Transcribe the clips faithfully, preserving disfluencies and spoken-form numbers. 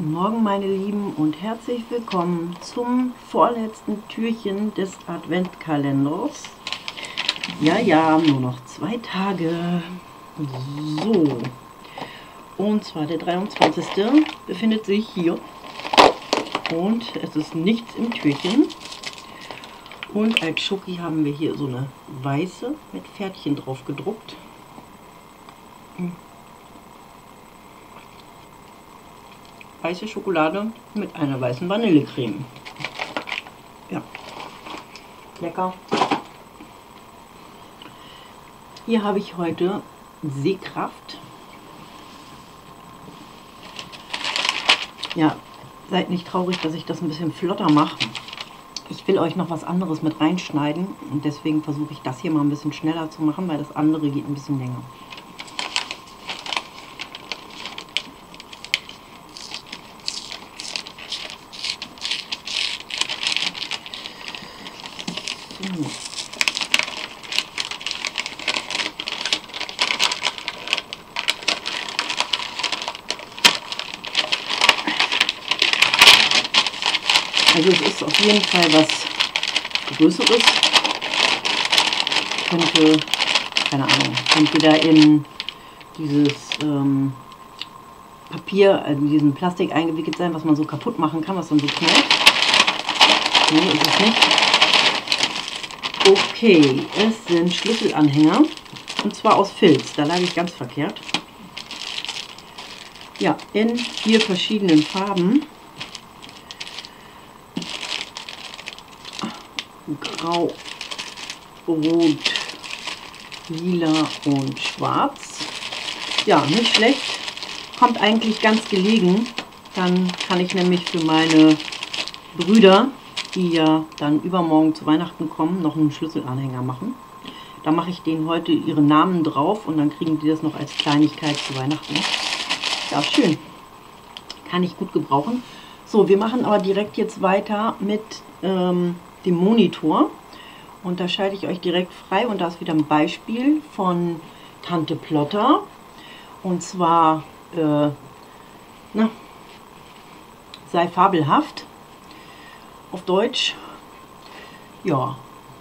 Guten Morgen, meine Lieben, und herzlich willkommen zum vorletzten Türchen des Adventkalenders. Ja, ja, nur noch zwei Tage. So, und zwar der dreiundzwanzigste befindet sich hier und es ist nichts im Türchen. Und als Schoki haben wir hier so eine weiße mit Pferdchen drauf gedruckt. Weiße Schokolade mit einer weißen Vanillecreme. Ja, lecker. Hier habe ich heute Sehkraft. Ja, seid nicht traurig, dass ich das ein bisschen flotter mache. Ich will euch noch was anderes mit reinschneiden und deswegen versuche ich das hier mal ein bisschen schneller zu machen, weil das andere geht ein bisschen länger. So. Also es ist auf jeden Fall was Größeres. Könnte, keine Ahnung, entweder in dieses ähm, Papier, also in diesen Plastik eingewickelt sein, was man so kaputt machen kann, was dann so knallt. Nee, ist es nicht. Okay, es sind Schlüsselanhänger und zwar aus Filz, da lag ich ganz verkehrt. Ja, in vier verschiedenen Farben. Grau, Rot, Lila und Schwarz. Ja, nicht schlecht. Kommt eigentlich ganz gelegen. Dann kann ich nämlich für meine Brüder, die ja dann übermorgen zu Weihnachten kommen, noch einen Schlüsselanhänger machen. Da mache ich denen heute ihre Namen drauf und dann kriegen die das noch als Kleinigkeit zu Weihnachten. Ja, schön. Kann ich gut gebrauchen. So, wir machen aber direkt jetzt weiter mit ähm, dem Monitor. Und da schalte ich euch direkt frei und da ist wieder ein Beispiel von Tante Plotter. Und zwar, äh, na, sei fabelhaft. Auf Deutsch. Ja.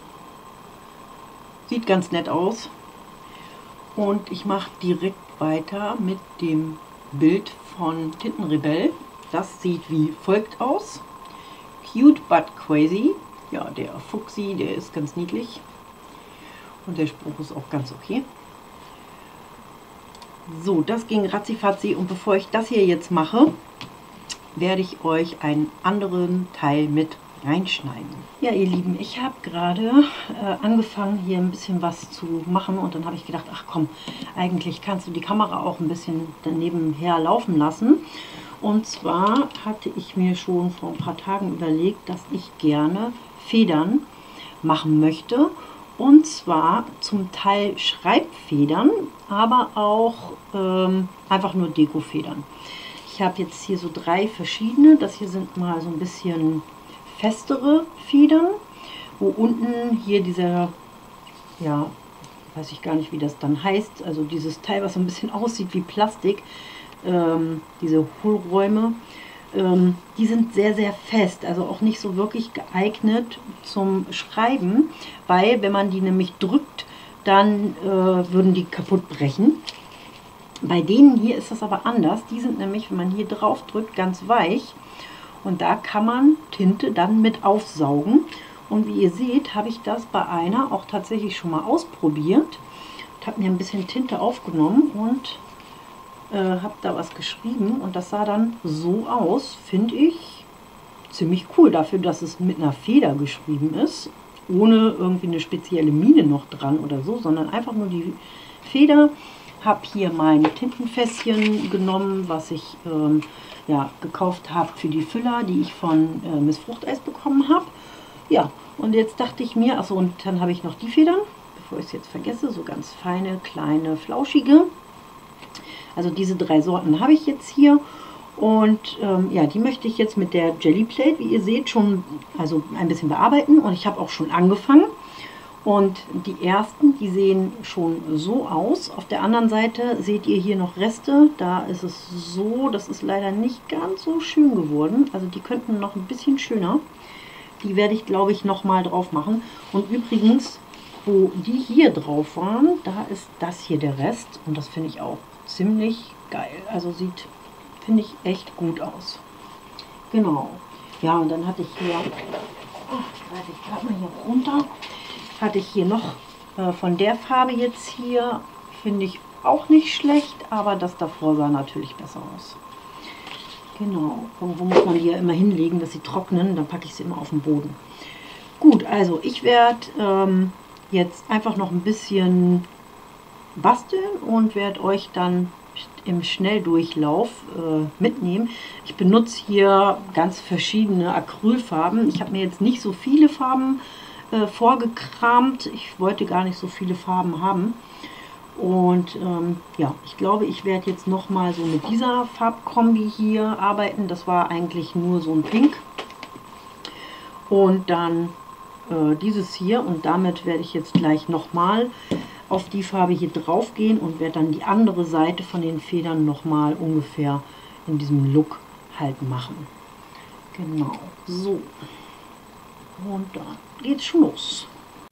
Sieht ganz nett aus. Und ich mache direkt weiter mit dem Bild von Tintenrebell. Das sieht wie folgt aus. Cute but crazy. Ja, der Fuchsi, der ist ganz niedlich. Und der Spruch ist auch ganz okay. So, das ging ratzifatzi. Und bevor ich das hier jetzt mache, werde ich euch einen anderen Teil mit reinschneiden. Ja, ihr Lieben, ich habe gerade äh, angefangen, hier ein bisschen was zu machen. Und dann habe ich gedacht, ach komm, eigentlich kannst du die Kamera auch ein bisschen daneben her laufen lassen. Und zwar hatte ich mir schon vor ein paar Tagen überlegt, dass ich gerne Federn machen möchte. Und zwar zum Teil Schreibfedern, aber auch ähm, einfach nur Dekofedern. Ich habe jetzt hier so drei verschiedene. Das hier sind mal so ein bisschen festere Federn, wo unten hier dieser, ja, weiß ich gar nicht, wie das dann heißt, also dieses Teil, was so ein bisschen aussieht wie Plastik, ähm, diese Hohlräume, ähm, die sind sehr, sehr fest, also auch nicht so wirklich geeignet zum Schreiben, weil wenn man die nämlich drückt, dann äh, würden die kaputt brechen. Bei denen hier ist das aber anders. Die sind nämlich, wenn man hier drauf drückt, ganz weich. Und da kann man Tinte dann mit aufsaugen. Und wie ihr seht, habe ich das bei einer auch tatsächlich schon mal ausprobiert. Ich habe mir ein bisschen Tinte aufgenommen und äh, habe da was geschrieben. Und das sah dann so aus, finde ich, ziemlich cool. Dafür, dass es mit einer Feder geschrieben ist. Ohne irgendwie eine spezielle Mine noch dran oder so, sondern einfach nur die Feder. Habe hier mein Tintenfässchen genommen, was ich ähm, ja, gekauft habe für die Füller, die ich von äh, Miss Fruchteis bekommen habe. Ja, und jetzt dachte ich mir, achso, und dann habe ich noch die Federn, bevor ich es jetzt vergesse, so ganz feine, kleine, flauschige. Also diese drei Sorten habe ich jetzt hier. Und ähm, ja, die möchte ich jetzt mit der Jelly Plate, wie ihr seht, schon also ein bisschen bearbeiten. Und ich habe auch schon angefangen. Und die ersten, die sehen schon so aus. Auf der anderen Seite seht ihr hier noch Reste. Da ist es so, das ist leider nicht ganz so schön geworden. Also die könnten noch ein bisschen schöner. Die werde ich, glaube ich, noch mal drauf machen. Und übrigens, wo die hier drauf waren, da ist das hier der Rest. Und das finde ich auch ziemlich geil. Also sieht, finde ich, echt gut aus. Genau. Ja, und dann hatte ich hier, oh, greife ich gerade mal hier runter, hatte ich hier noch äh, von der Farbe jetzt hier, finde ich auch nicht schlecht, aber das davor sah natürlich besser aus. Genau, irgendwo muss man die ja immer hinlegen, dass sie trocknen, dann packe ich sie immer auf den Boden. Gut, also ich werde ähm, jetzt einfach noch ein bisschen basteln und werde euch dann im Schnelldurchlauf äh, mitnehmen. Ich benutze hier ganz verschiedene Acrylfarben. Ich habe mir jetzt nicht so viele Farben äh, vorgekramt. Ich wollte gar nicht so viele Farben haben. Und ähm, ja, ich glaube, ich werde jetzt noch mal so mit dieser Farbkombi hier arbeiten. Das war eigentlich nur so ein Pink. Und dann äh, dieses hier. Und damit werde ich jetzt gleich noch mal auf die Farbe hier drauf gehen und werde dann die andere Seite von den Federn noch mal ungefähr in diesem Look halt machen. Genau, so. Und dann geht's schon los.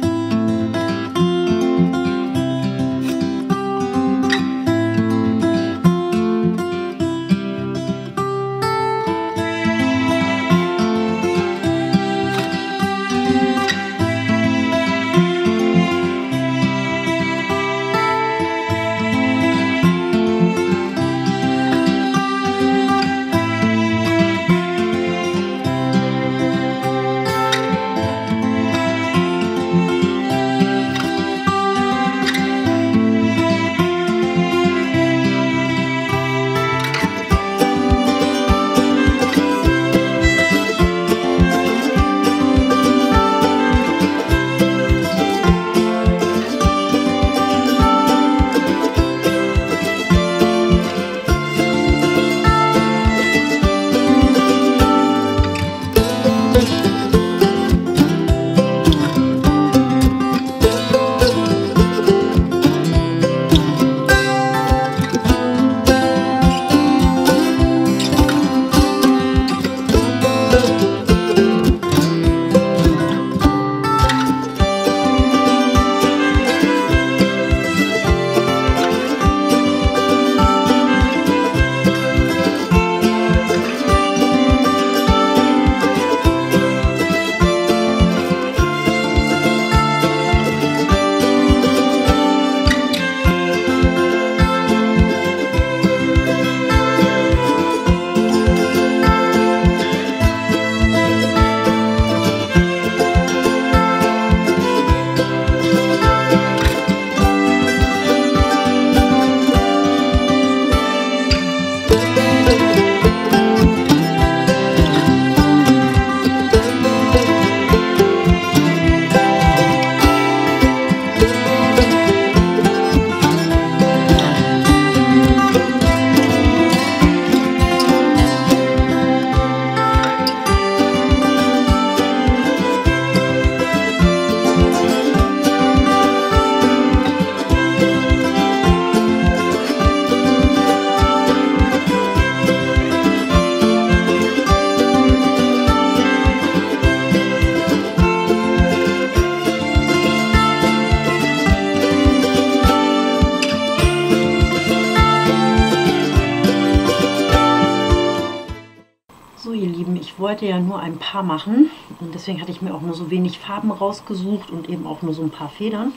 Ich wollte ja nur ein paar machen und deswegen hatte ich mir auch nur so wenig Farben rausgesucht und eben auch nur so ein paar Federn.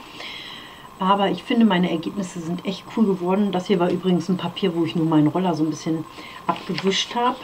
Aber ich finde, meine Ergebnisse sind echt cool geworden. Das hier war übrigens ein Papier, wo ich nur meinen Roller so ein bisschen abgewischt habe.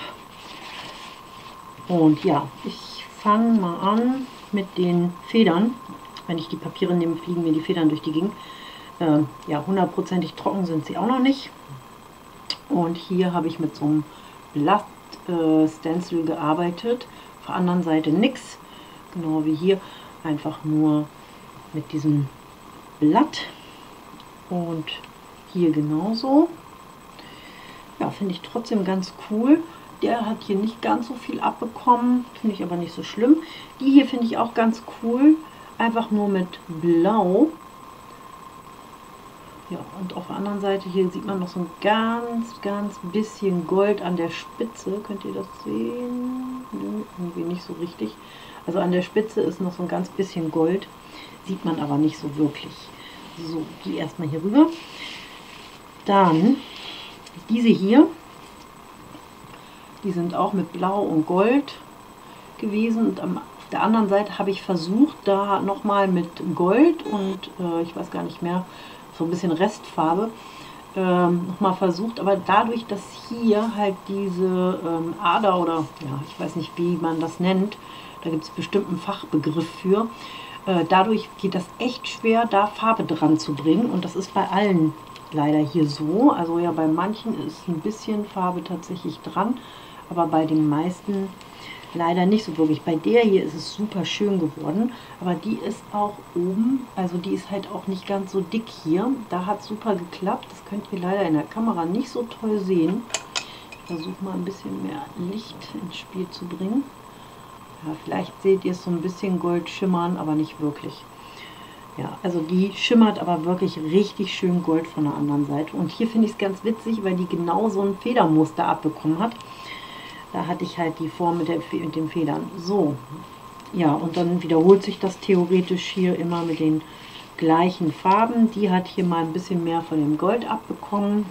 Und ja, ich fange mal an mit den Federn. Wenn ich die Papiere nehme, fliegen mir die Federn durch die Gegend. Ähm, ja, hundertprozentig trocken sind sie auch noch nicht. Und hier habe ich mit so einem Blatt äh, Stencil gearbeitet. Auf der anderen Seite nichts. Genau wie hier. Einfach nur mit diesem Blatt. Und hier genauso. Ja, finde ich trotzdem ganz cool. Der hat hier nicht ganz so viel abbekommen. Finde ich aber nicht so schlimm. Die hier finde ich auch ganz cool. einfach nur mit Blau. Ja, und auf der anderen Seite hier sieht man noch so ein ganz, ganz bisschen Gold an der Spitze. Könnt ihr das sehen? Nö, irgendwie nicht so richtig. Also an der Spitze ist noch so ein ganz bisschen Gold. Sieht man aber nicht so wirklich. So, die erstmal hier rüber. Dann diese hier. Die sind auch mit Blau und Gold gewesen. Und am, auf der anderen Seite habe ich versucht, da nochmal mit Gold und äh, ich weiß gar nicht mehr, so ein bisschen Restfarbe ähm, nochmal versucht, aber dadurch, dass hier halt diese ähm, Ader oder ja, ich weiß nicht, wie man das nennt, da gibt es bestimmt einen Fachbegriff für, äh, dadurch geht das echt schwer, da Farbe dran zu bringen und das ist bei allen leider hier so, also ja, bei manchen ist ein bisschen Farbe tatsächlich dran, aber bei den meisten leider nicht so wirklich. Bei der hier ist es super schön geworden, aber die ist auch oben, also die ist halt auch nicht ganz so dick hier. Da hat super geklappt, das könnt ihr leider in der Kamera nicht so toll sehen. Ich versuche mal ein bisschen mehr Licht ins Spiel zu bringen. Ja, vielleicht seht ihr es so ein bisschen Gold schimmern, aber nicht wirklich. Ja, also die schimmert aber wirklich richtig schön Gold von der anderen Seite. Und hier finde ich es ganz witzig, weil die genau so ein Federmuster abbekommen hat. Da hatte ich halt die Form mit, der, mit den Federn. So, ja, und dann wiederholt sich das theoretisch hier immer mit den gleichen Farben. Die hat hier mal ein bisschen mehr von dem Gold abbekommen.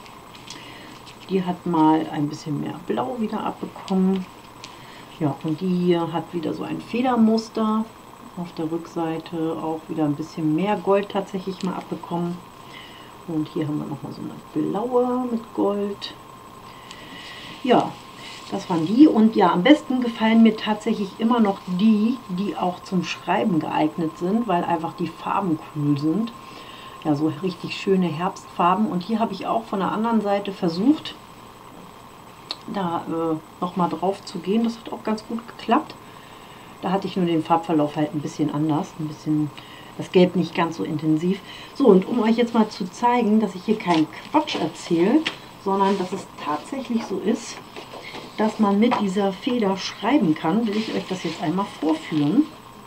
Die hat mal ein bisschen mehr Blau wieder abbekommen. Ja, und die hier hat wieder so ein Federmuster. Auf der Rückseite auch wieder ein bisschen mehr Gold tatsächlich mal abbekommen. Und hier haben wir nochmal so eine blaue mit Gold. Ja, das waren die und ja, am besten gefallen mir tatsächlich immer noch die, die auch zum Schreiben geeignet sind, weil einfach die Farben cool sind. Ja, so richtig schöne Herbstfarben und hier habe ich auch von der anderen Seite versucht, da äh, nochmal drauf zu gehen. Das hat auch ganz gut geklappt. Da hatte ich nur den Farbverlauf halt ein bisschen anders, ein bisschen das Gelb nicht ganz so intensiv. So, und um euch jetzt mal zu zeigen, dass ich hier keinen Quatsch erzähle, sondern dass es tatsächlich so ist, dass man mit dieser Feder schreiben kann, will ich euch das jetzt einmal vorführen.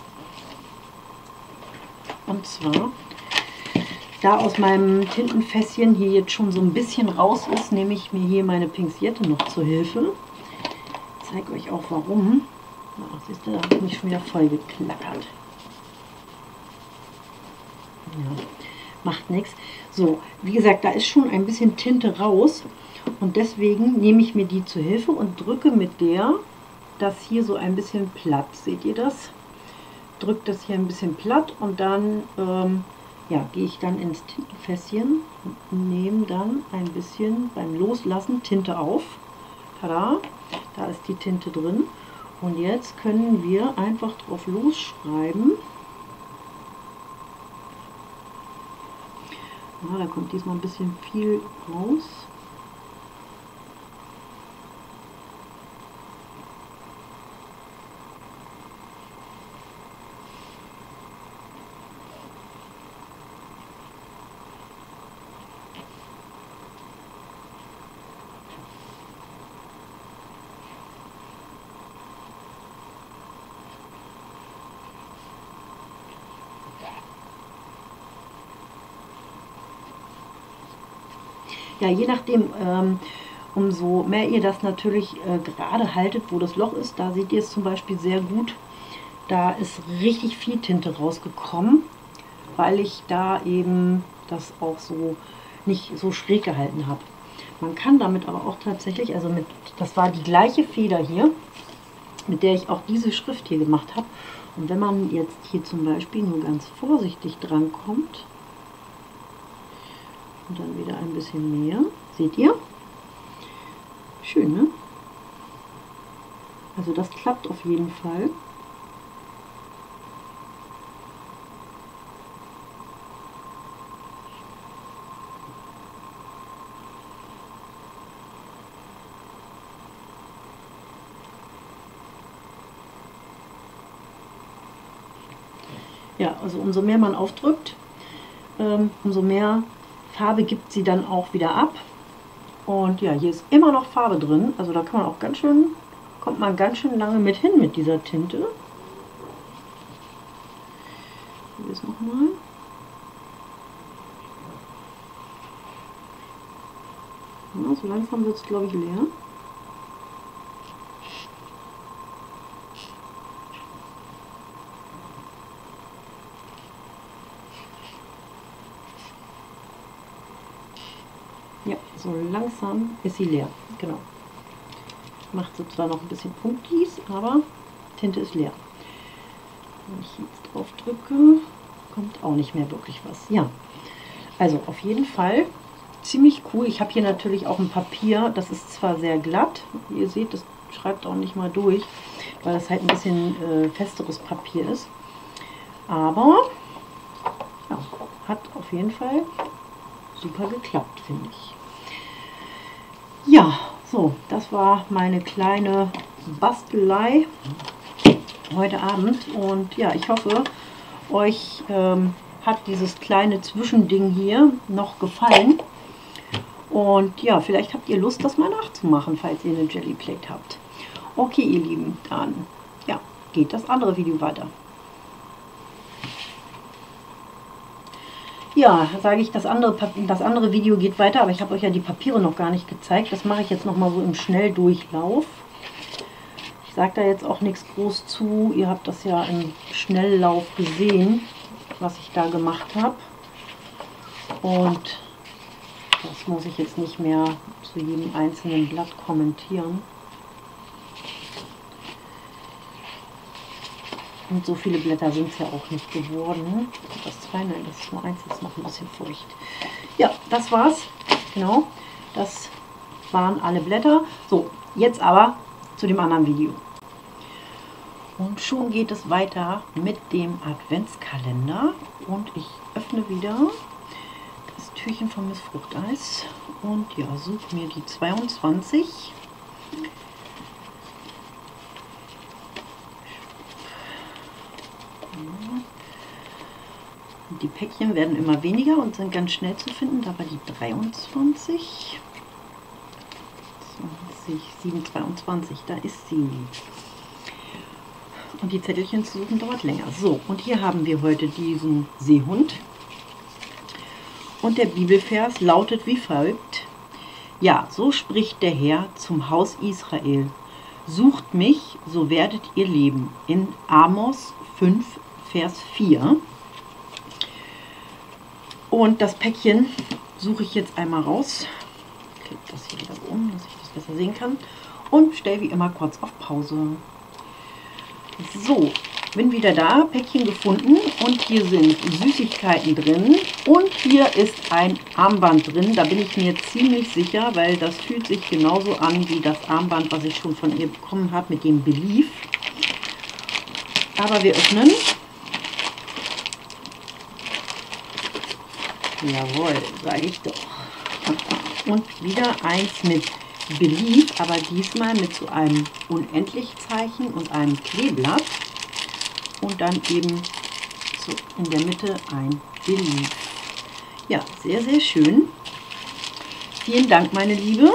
Und zwar, da aus meinem Tintenfässchen hier jetzt schon so ein bisschen raus ist, nehme ich mir hier meine Pinzette noch zur Hilfe. Ich zeige euch auch warum. Ach, siehst du, da habe ich mich schon wieder voll geklackert. Ja, macht nichts. So, wie gesagt, da ist schon ein bisschen Tinte raus. Und deswegen nehme ich mir die zu Hilfe und drücke mit der das hier so ein bisschen platt. Seht ihr das? Drückt das hier ein bisschen platt und dann ähm, ja, gehe ich dann ins Tintenfässchen und nehme dann ein bisschen beim Loslassen Tinte auf. Tada! Da ist die Tinte drin. Und jetzt können wir einfach drauf losschreiben. Ja, da kommt diesmal ein bisschen viel raus. Ja, je nachdem, ähm, umso mehr ihr das natürlich äh, gerade haltet, wo das Loch ist, da seht ihr es zum Beispiel sehr gut. Da ist richtig viel Tinte rausgekommen, weil ich da eben das auch so nicht so schräg gehalten habe. Man kann damit aber auch tatsächlich, also mit, das war die gleiche Feder hier, mit der ich auch diese Schrift hier gemacht habe. Und wenn man jetzt hier zum Beispiel nur ganz vorsichtig dran kommt, und dann wieder ein bisschen mehr. Seht ihr? Schön, ne? Also das klappt auf jeden Fall. Ja, also umso mehr man aufdrückt, ähm, umso mehr Farbe gibt sie dann auch wieder ab. Und ja, hier ist immer noch Farbe drin. Also da kann man auch ganz schön, kommt man ganz schön lange mit hin mit dieser Tinte. probiere es nochmal. Ja, so langsam wird es, glaube ich, leer. Ja, so langsam ist sie leer. Genau. Macht sie zwar noch ein bisschen Punktis, aber Tinte ist leer. Wenn ich jetzt drauf drücke, kommt auch nicht mehr wirklich was. Ja, also auf jeden Fall ziemlich cool. Ich habe hier natürlich auch ein Papier, das ist zwar sehr glatt, wie ihr seht, das schreibt auch nicht mal durch, weil das halt ein bisschen äh, festeres Papier ist. Aber ja, hat auf jeden Fall super geklappt, finde ich. Ja, so, das war meine kleine Bastelei heute Abend und ja, ich hoffe, euch ähm, hat dieses kleine Zwischending hier noch gefallen und ja, vielleicht habt ihr Lust, das mal nachzumachen, falls ihr eine Jelly Plate habt. Okay, ihr Lieben, dann ja, geht das andere Video weiter. Ja, sage ich, das andere, das andere Video geht weiter, aber ich habe euch ja die Papiere noch gar nicht gezeigt. Das mache ich jetzt noch mal so im Schnelldurchlauf. Ich sage da jetzt auch nichts groß zu. Ihr habt das ja im Schnelllauf gesehen, was ich da gemacht habe. Und das muss ich jetzt nicht mehr zu jedem einzelnen Blatt kommentieren. Und so viele Blätter sind es ja auch nicht geworden. Das zwei, nein, das ist nur eins, das ist noch ein bisschen feucht. Ja, das war's. Genau, das waren alle Blätter. So, jetzt aber zu dem anderen Video. Und schon geht es weiter mit dem Adventskalender. Und ich öffne wieder das Türchen von Miss Fruchteis. Und ja, suche mir die zweiundzwanzig. Die Päckchen werden immer weniger und sind ganz schnell zu finden. Da war die dreiundzwanzig. So, sieben zweiundzwanzig, da ist sie. Und die Zettelchen zu suchen dauert länger. So, und hier haben wir heute diesen Seehund. Und der Bibelvers lautet wie folgt: Ja, so spricht der Herr zum Haus Israel. Sucht mich, so werdet ihr leben. In Amos fünf, Vers vier. Und das Päckchen suche ich jetzt einmal raus. Ich klicke das hier wieder um, dass ich das besser sehen kann. Und stelle wie immer kurz auf Pause. So, bin wieder da, Päckchen gefunden. Und hier sind Süßigkeiten drin. Und hier ist ein Armband drin. Da bin ich mir ziemlich sicher, weil das fühlt sich genauso an wie das Armband, was ich schon von ihr bekommen habe mit dem Belief. Aber wir öffnen. Jawohl, sage ich doch. Und wieder eins mit Belief, aber diesmal mit so einem Unendlich-Zeichen und einem Kleeblatt. Und dann eben so in der Mitte ein Belief. Ja, sehr, sehr schön. Vielen Dank, meine Liebe.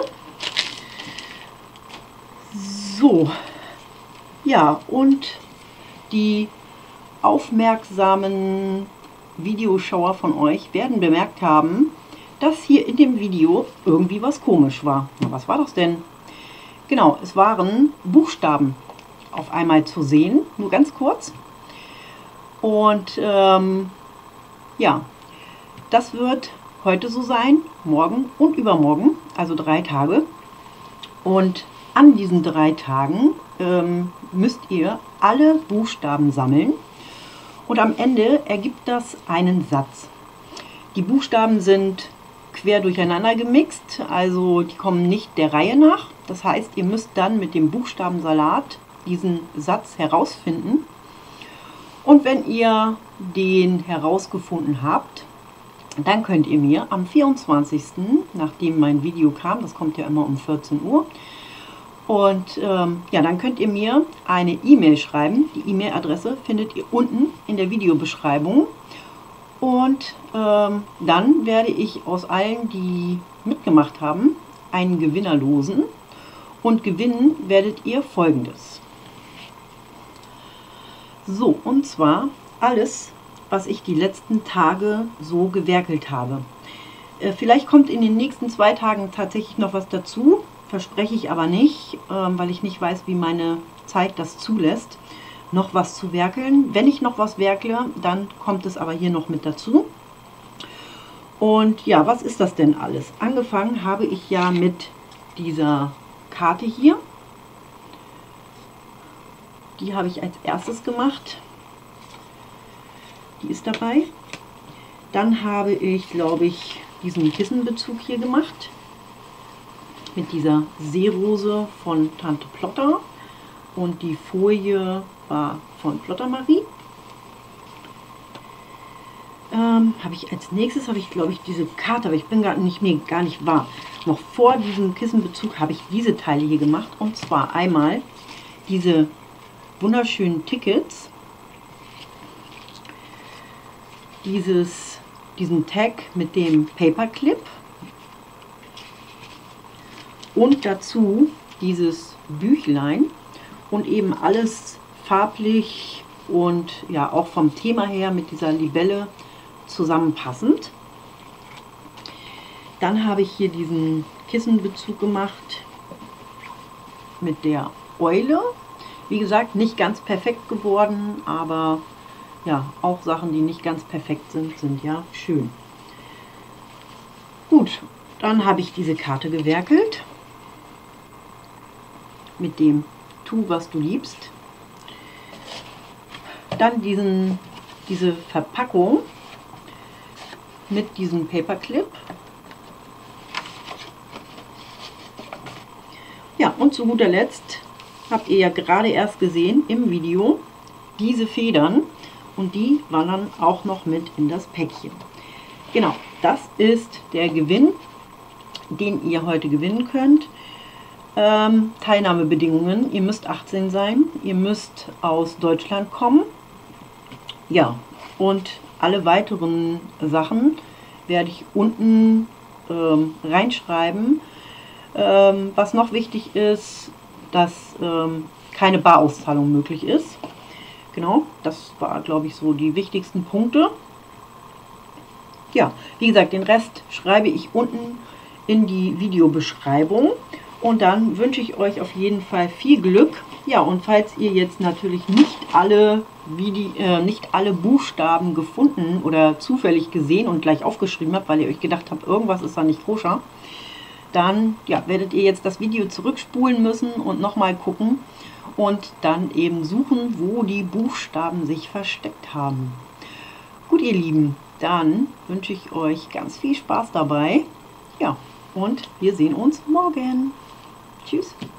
So, ja, und die aufmerksamen Videoschauer von euch werden bemerkt haben, dass hier in dem Video irgendwie was komisch war. Na, was war das denn? Genau, es waren Buchstaben auf einmal zu sehen, nur ganz kurz. Und ähm, ja, das wird heute so sein, morgen und übermorgen, also drei Tage. Und an diesen drei Tagen ähm, müsst ihr alle Buchstaben sammeln. Und am Ende ergibt das einen Satz. Die Buchstaben sind quer durcheinander gemixt, also die kommen nicht der Reihe nach. Das heißt, ihr müsst dann mit dem Buchstabensalat diesen Satz herausfinden. Und wenn ihr den herausgefunden habt, dann könnt ihr mir am vierundzwanzigsten, nachdem mein Video kam, das kommt ja immer um vierzehn Uhr, und ähm, ja, dann könnt ihr mir eine E-Mail schreiben. Die E-Mail-Adresse findet ihr unten in der Videobeschreibung. Und ähm, dann werde ich aus allen, die mitgemacht haben, einen Gewinner losen. Und gewinnen werdet ihr Folgendes. So, und zwar alles was ich die letzten Tage so gewerkelt habe. Äh, vielleicht kommt in den nächsten zwei Tagen tatsächlich noch was dazu, verspreche ich aber nicht, äh, weil ich nicht weiß, wie meine Zeit das zulässt, noch was zu werkeln. Wenn ich noch was werkle, dann kommt es aber hier noch mit dazu. Und ja, was ist das denn alles? Angefangen habe ich ja mit dieser Karte hier. Die habe ich als erstes gemacht. Die ist dabei. Dann habe ich, glaube ich, diesen Kissenbezug hier gemacht. Mit dieser Seerose von Tante Plotter. Und die Folie war von Plotter Marie. Ähm, habe ich als nächstes, habe ich, glaube ich, diese Karte, aber ich bin gar nicht, nee, gar nicht wahr. Noch vor diesem Kissenbezug habe ich diese Teile hier gemacht. Und zwar einmal diese wunderschönen Tickets. Dieses, diesen Tag mit dem Paperclip und dazu dieses Büchlein und eben alles farblich und ja auch vom Thema her mit dieser Libelle zusammenpassend. Dann habe ich hier diesen Kissenbezug gemacht mit der Eule. Wie gesagt, nicht ganz perfekt geworden, aber ja, auch Sachen, die nicht ganz perfekt sind, sind ja schön. Gut, dann habe ich diese Karte gewerkelt mit dem Tu, was du liebst. Dann diesen, diese Verpackung mit diesem Paperclip. Ja, und zu guter Letzt habt ihr ja gerade erst gesehen im Video diese Federn. Und die wandern auch noch mit in das Päckchen. Genau, das ist der Gewinn, den ihr heute gewinnen könnt. Ähm, Teilnahmebedingungen, ihr müsst achtzehn sein, ihr müsst aus Deutschland kommen. Ja, und alle weiteren Sachen werde ich unten ähm, reinschreiben. Ähm, was noch wichtig ist, dass ähm, keine Barauszahlung möglich ist. Genau, das war, glaube ich, so die wichtigsten Punkte. Ja, wie gesagt, den Rest schreibe ich unten in die Videobeschreibung. Und dann wünsche ich euch auf jeden Fall viel Glück. Ja, und falls ihr jetzt natürlich nicht alle, Vide äh, nicht alle Buchstaben gefunden oder zufällig gesehen und gleich aufgeschrieben habt, weil ihr euch gedacht habt, irgendwas ist da nicht koscher, dann ja, werdet ihr jetzt das Video zurückspulen müssen und nochmal gucken. Und dann eben suchen, wo die Buchstaben sich versteckt haben. Gut, ihr Lieben, dann wünsche ich euch ganz viel Spaß dabei. Ja, und wir sehen uns morgen. Tschüss.